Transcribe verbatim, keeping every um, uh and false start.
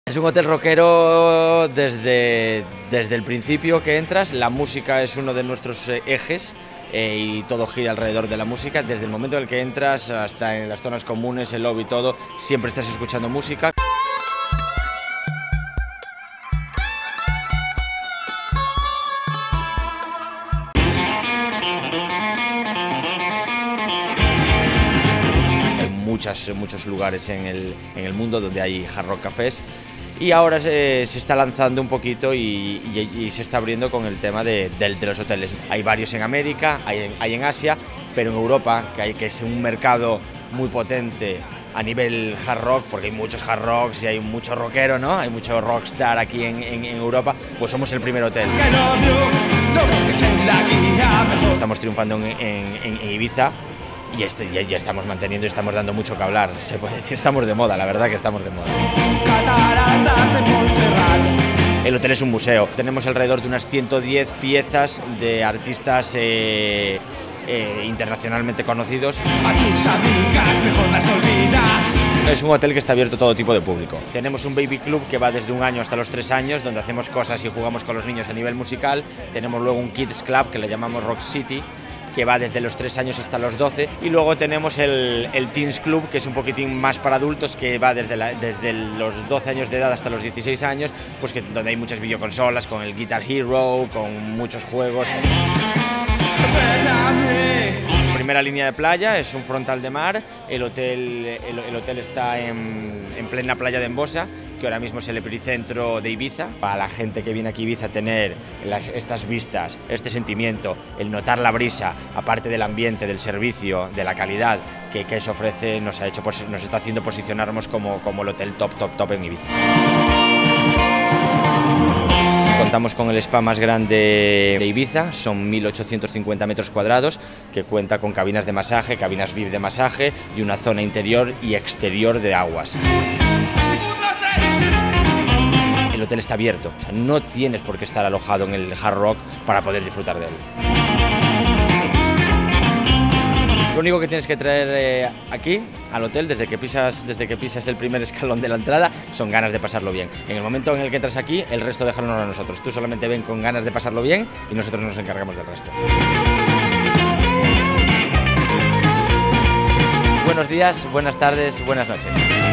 Es un hotel rockero desde, desde el principio que entras. La música es uno de nuestros ejes eh, y todo gira alrededor de la música. Desde el momento en el que entras hasta en las zonas comunes, el lobby y todo, siempre estás escuchando música. Hay muchas, muchos lugares en el, en el mundo donde hay hard rock cafés. Y ahora se, se está lanzando un poquito y, y, y se está abriendo con el tema de, de, de los hoteles. Hay varios en América, hay en, hay en Asia, pero en Europa, que, hay, que es un mercado muy potente a nivel hard rock, porque hay muchos hard rocks y hay mucho rockero, ¿no? Hay mucho rockstar aquí en, en, en Europa, pues somos el primer hotel. Estamos triunfando en, en, en Ibiza. Y este, ya, ya estamos manteniendo y estamos dando mucho que hablar, se puede decir, estamos de moda, la verdad que estamos de moda. El hotel es un museo, tenemos alrededor de unas ciento diez piezas de artistas eh, eh, internacionalmente conocidos. A tus amigas mejor las olvidas. Es un hotel que está abierto a todo tipo de público. Tenemos un baby club que va desde un año hasta los tres años, donde hacemos cosas y jugamos con los niños a nivel musical. Tenemos luego un kids club que le llamamos Rock City, que va desde los tres años hasta los doce, y luego tenemos el, el Teens Club, que es un poquitín más para adultos, que va desde, la, desde los doce años de edad hasta los dieciséis años, pues que, donde hay muchas videoconsolas, con el Guitar Hero, con muchos juegos. Primera línea de playa, es un frontal de mar, el hotel, el, el hotel está en, en plena playa de Embosa, que ahora mismo es el epicentro de Ibiza. Para la gente que viene aquí a Ibiza, tener las, estas vistas, este sentimiento, el notar la brisa, aparte del ambiente, del servicio, de la calidad que, que se ofrece, nos, ha hecho, nos está haciendo posicionarnos como, como el hotel top, top, top en Ibiza. Contamos con el spa más grande de Ibiza, son mil ochocientos cincuenta metros cuadrados, que cuenta con cabinas de masaje, cabinas V I P de masaje y una zona interior y exterior de aguas. El hotel está abierto, o sea, no tienes por qué estar alojado en el hard rock para poder disfrutar de él. Lo único que tienes que traer eh, aquí, al hotel, desde que, pisas, desde que pisas el primer escalón de la entrada, son ganas de pasarlo bien. En el momento en el que entras aquí, el resto déjalo a nosotros. Tú solamente ven con ganas de pasarlo bien y nosotros nos encargamos del resto. Buenos días, buenas tardes, buenas noches.